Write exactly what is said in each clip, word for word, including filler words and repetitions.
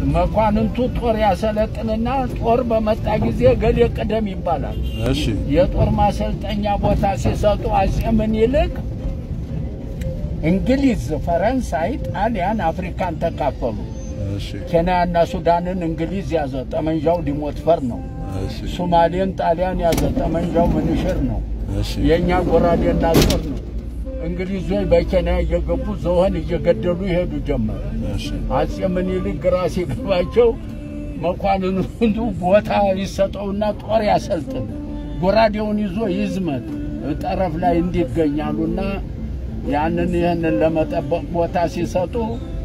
መኳንንቱ ጦር ያሰለጥንና ጦር በመጣ ጊዜ ገሌ ቀደም ይባላል እሺ የጦር ማሰልጠኛ ቦታ ሲሰጡ አጼ ምኒልክ እንግሊዝ ፈረንሳይ ጣሊያን አፍሪካን ተካፈሉ እሺ ኬንያና ሱዳንን እንግሊዝ ያዘ ጠመንጃው ዲሞትፈር ነው እሺ ሶማሌን ጣሊያን ያዘ ጠመንጃው ምንሽር ነው እሺ የኛ ጎራዴና ጦር ነው እንግሊዞች በኬንያ እየገቡ ዘወን እየገደሉ ይሄዱ ጀመር እሺ አጼ ምኒልክ ግራ ሲገባቸው መኳንንቱ ቦታ ይሰጠውና ጦር ያሰልጥን ጎራዴውን ይዞ ይዝመት ጠረፍ ላይ እንዲገኛሉና ያንን ይሄንን ለመጠበቅ ቦታ ሲሰጡ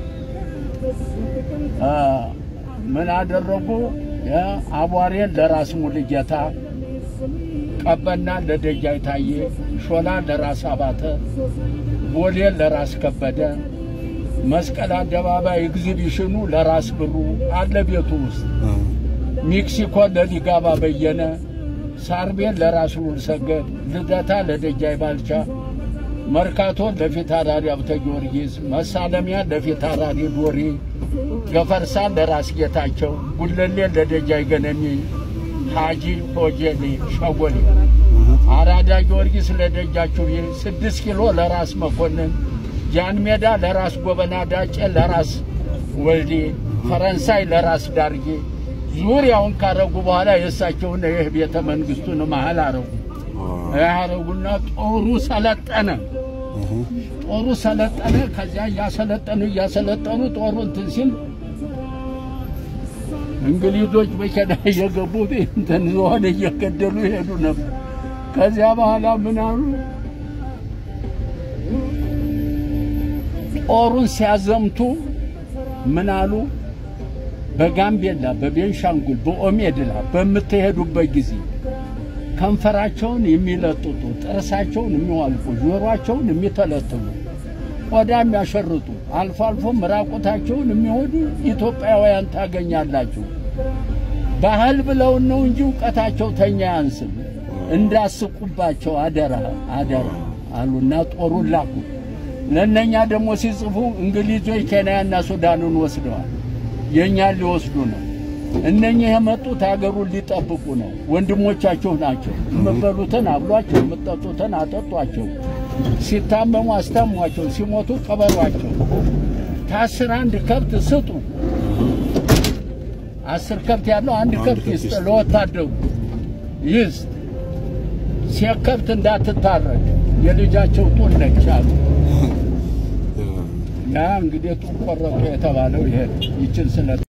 አ ምን አደረጉ ያ አቧሬን ለራስ ሙሉጌታ ቀበና ለደጃይ ታዬ ሾላ ለራስ አባተ ቦሌ ለራስ ከበደ መስቀል አደባባይ ኤግዚቢሽኑ ለራስ ብሩ አለ ቤቱ ውስጥ ሜክሲኮ ለሊጋባ በየነ ሳርቤን ለራስ ሙሉሰገድ ልደታ ለደጃይ ባልቻ መርካቶ ለፊታራሪ አብተ ጊዮርጊስ መሳለሚያ ለፊታራሪ ዶሪ ገፈርሳ ለራስ ጌታቸው ጉለሌ ለደጃይ ገነሚ ሃጂ ሆጄሊ ሸጎሊ አራዳ ጊዮርጊስ ለደጃቸው ስድስት ኪሎ ለራስ መኮንን ጃን ሜዳ ለራስ ጎበና ዳጨ ለራስ ወልዲ ፈረንሳይ ለራስ ዳርጌ ዙሪያውን ካረጉ በኋላ የሳቸውና ይህ ቤተ መንግስቱን መሃል አረጉ ያረጉና ጦሩ ሰለጠነ ጦሩ ሰለጠነ ከዚያ ያሰለጠኑ ያሰለጠኑ ጦሩን ትንሲል እንግሊዞች በከዳ የገቡ እንትን ዘዋን እየገደሉ ይሄዱ ነበር ከዚያ በኋላ ምን አሉ ጦሩን ሲያዘምቱ ምን አሉ በጋምቤላ በቤንሻንጉል በኦሜድላ በመተሄዱበት ጊዜ ከንፈራቸውን የሚለጥጡ ጥርሳቸውን የሚዋልቁ ጆሮአቸውን የሚተለጥሉ ቆዳም ያሸርጡ አልፎ አልፎ መራቆታቸውን የሚወዱ ኢትዮጵያውያን ታገኛላችሁ ባህል ብለው ነው እንጂ ዕውቀታቸው ተኛ ያንስም እንዳስቁባቸው አደራ አደራ አሉና ጦሩን ላኩ ለነኛ ደሞ ሲጽፉ እንግሊዞች ኬንያና ሱዳንን ወስደዋል የኛ ሊወስዱ ነው እነኛ የመጡት ሀገሩን ሊጠብቁ ነው ወንድሞቻቸው ናቸው መበሉተን አብሏቸው መጣጡተን አጠጧቸው ሲታመሙ አስተሟቸው ሲሞቱ ቀበሯቸው ታስር አንድ ከብት ስጡ አስር ከብት ያለው አንድ ከብት ይስጥ ለወታደሩ ይስ ሲከብት እንዳትታረድ የልጃቸው ጡት ነቻሉ ያ እንግዲህ ጡት ቆረጡ የተባለው ይሄ ይችል ስለ